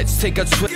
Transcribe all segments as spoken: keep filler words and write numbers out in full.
let's take a trip.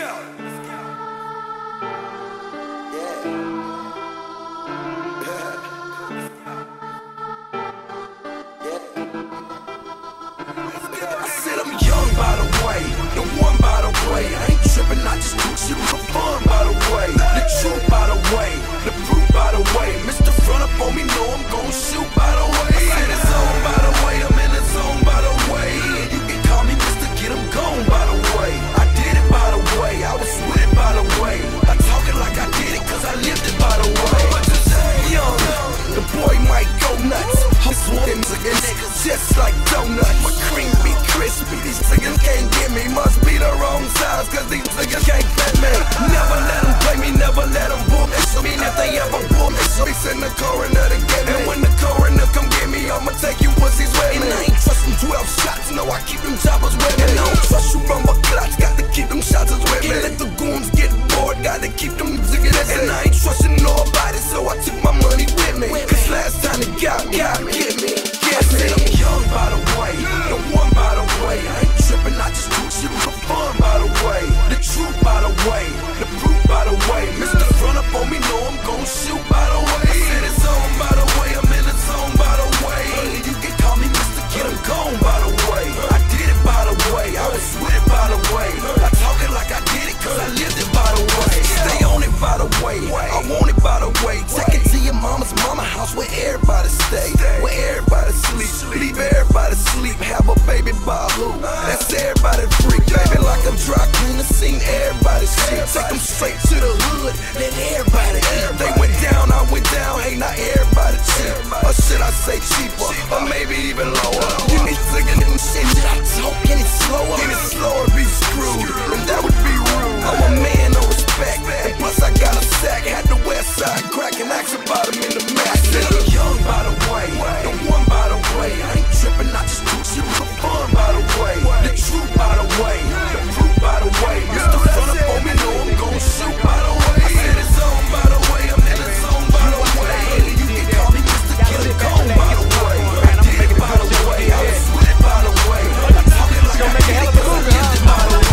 By the way, the one by the way, I ain't tripping, I just do shit for fun. By the way, the truth by the way, the proof by the way. Mister Front up on me, know I'm gon' shoot. By the way, I'm in the zone. By the way, I'm in the zone. By the way, you can call me Mister Get 'em gone. By the way, I did it. By the way, I was with it. By the way, I talk it like I did it, 'cause I lived it. By the way, young, the boy might go nuts. Hustle them niggas just like donuts. My cream be crispy. These niggas can't get me. Must be the wrong size, 'cause these niggas can't fit me. Never let them play me, never let them boom. It's I mean if they ever boom, it's me send the coroner to get me. And when the coroner come get me, I'ma take you pussies with me. And I ain't trust them twelve shots, no I keep them choppers with me. And I don't trust you rumble clots, got to keep them shots with me. Can't let the goons get bored, got to keep them zigging. And I ain't trusting nobody, so I took my money with me. 'Cause last time it got, got get me. I said I'm young by the way, the one by the way. I ain't tripping, I just do shit for fun. By the way, the truth by the way, the proof by the way. Mister Front up on me, know I'm gon' shoot. By the way, I said it's on. By the way, I'm in the zone. By the way, you can call me Mister Get 'em gone. By the way, I did it. By the way, I was with it. By the way, I talk it like I did it, 'cause I lived it. By the way, stay on it. By the way, I want it. By the way, take it to your mama's mama house where everybody stay, where everybody sleep, leave everybody sleep, have a baby by who? That's everybody freak, baby, like I'm dry cleaner, seen everybody shit. Take them straight to the hood, let everybody eat. They went down, I went down, hey, not everybody cheap. Or should I say cheaper, or maybe even lower? You need to get them shit, should I talk any slower? Any slower, be screwed, and that would be rude. I'm a man, no respect, and plus I got a sack. Had the west side cracking, action bottom in the max. I'm young by the way, the one by the way. I ain't tripping, I just do shit for fun. By the way, the truth by the way, the proof by the way. Mister Front up on me, know I'm gon' shoot. By the way, I said it's on. By the way, I'm in the zone. By the way, you can call me Mister Get 'em gone. By the way, I did it. By the way, I was with it. By the way, I talk it like I did it, 'cause I lived it. By the way,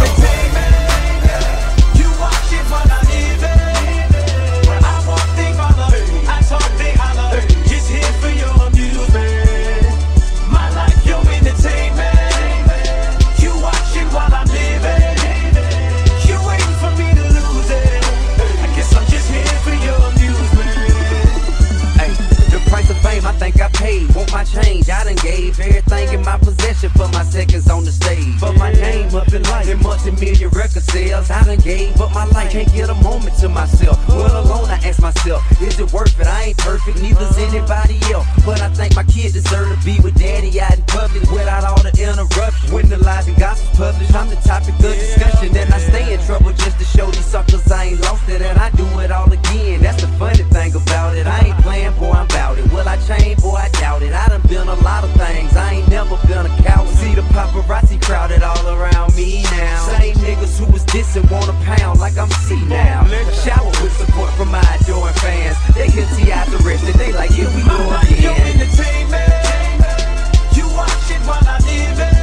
you watch it while I live it. I walk, they follow, I talk, they holler. Just here for your amusement. My life, your entertainment. You watch it while I'm living. You waiting for me to lose it. I guess I'm just here for your amusement. Hey, the price of fame I think I paid. Want my change, I done gave everything in my possession for my seconds on the stage. For my name up in life, in multi-million record sales, I done gave up my life, can't get a moment to myself. Well alone I ask myself, is it worth it? I ain't perfect, neither's anybody else, but I think my kid deserve to be with daddy out in public without all the interruptions. When the lies and gossip's published, I'm the topic of discussion, and I stay in trouble just to show these suckers I ain't lost it, and I do it all again. That's the funny thing about it, I ain't playing, boy, I'm bout it. Will I change? Boy, I doubt it. I done been a lot of things, I ain't never been a coward. See the paparazzi crowded all around me now. Same niggas who was dissing want a pound like I'm C now. Shower with support from my adoring fans. They hear T I the rest and they like, here we go again. Your entertainment. You watch it while I live it.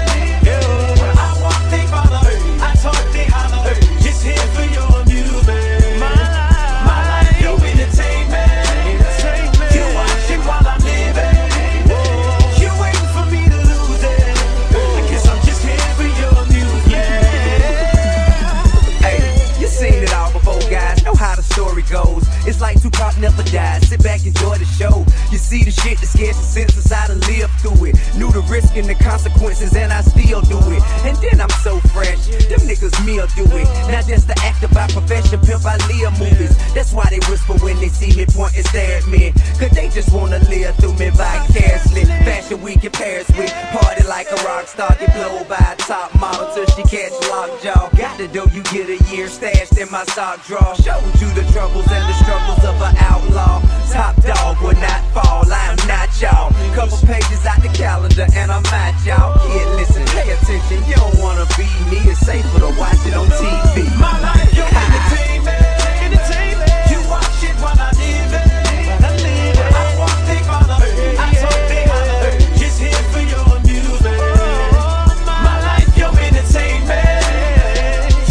I walk, they follow, I talk, they holler. Just here for your amusement. My life, my life, your entertainment. You watch it while I'm living. You waiting for me to lose it. I guess I'm just here for your amusement. Hey, you seen it all before, guys. Know how the story goes. It's like Tupac never died. Sit back, enjoy the show. You see the shit that scares the senses, I done lived through it. Knew the risk and the consequences, and I still do it. And then I'm so fresh, them niggas me'll do it. Now that's the act about profession, pimp, I live movies. That's why they whisper when they see me point and stare at me. Cause they just wanna live through me vicariously. Fashion week in Paris with party like a rock star. Get blown by a top model till she catch lockjaw. Got the dough, you get a year stashed in my sock drawer. Showed you the troubles and the struggles of an outlaw. Top dog will not fall, I'm not y'all. Couple pages out the calendar and I'm at y'all. Kid, listen, pay attention, you don't wanna be me. It's safer to watch it on T V. My life, your entertainment. Entertainment. You watch it while I live it. I live it. I walk, they follow, I talk, they holler. Just here for your amusement. My life, your entertainment.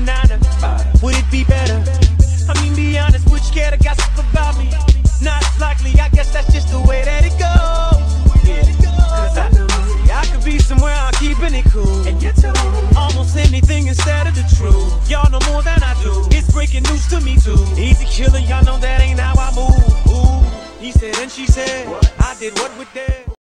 nine to five. Would it be better? I mean, be honest, would you care to gossip about me? Not likely, I guess that's just the way that it goes. Yeah, cause I know I could be somewhere I'm keeping it cool. And you too. Almost anything instead of the truth. Y'all know more than I do. It's breaking news to me too. Easy killing, y'all know that ain't how I move. Ooh, he said and she said, what? I did what with that.